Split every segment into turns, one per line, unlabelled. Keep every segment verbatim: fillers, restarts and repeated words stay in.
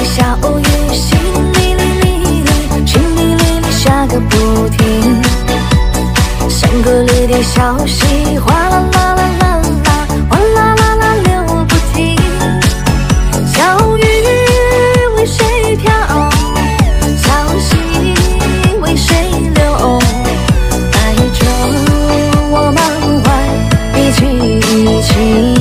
小雨，淅沥沥沥沥，淅沥沥沥下个不停。山谷里的小溪，哗啦啦啦啦啦，哗啦啦啦流不停。小雨为谁飘？小溪为谁流？带着我满怀的激情。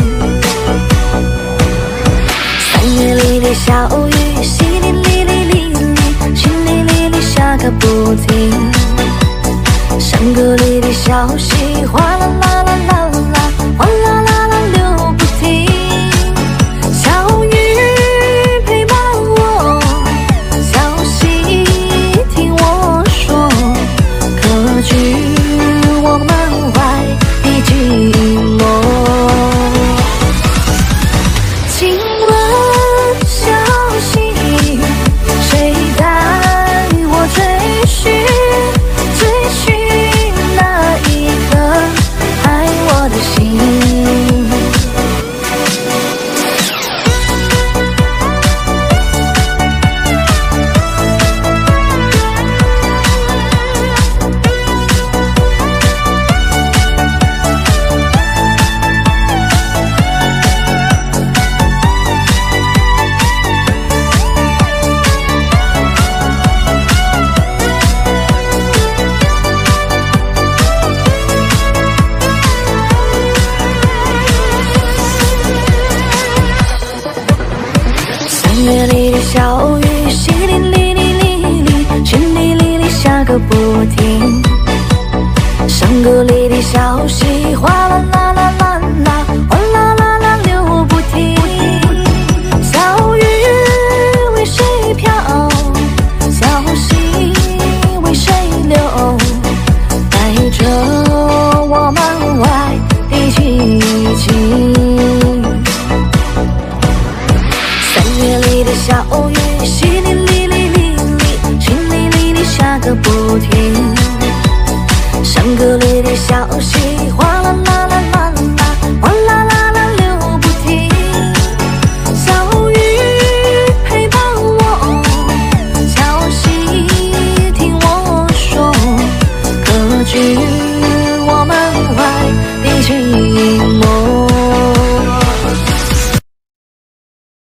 三月里的小雨，淅沥沥沥沥沥，淅沥沥沥下个不停。山谷里的小溪，哗啦啦啦啦啦，哗啦啦啦流不停。小雨陪伴我，小溪听我说，可知我满怀的寂寞。请问小溪，谁带我追寻？追寻那一颗爱我的心。三月里的小雨，淅沥沥沥沥沥，淅沥沥沥下个不停。山谷里的小溪，哗啦啦啦啦啦，哗啦啦啦流不停。小雨为谁飘？小溪为谁流？带着我满怀的激情。三月里的小雨，淅沥沥沥沥沥，淅沥沥沥下个不停。山谷里的小溪，哗啦啦啦啦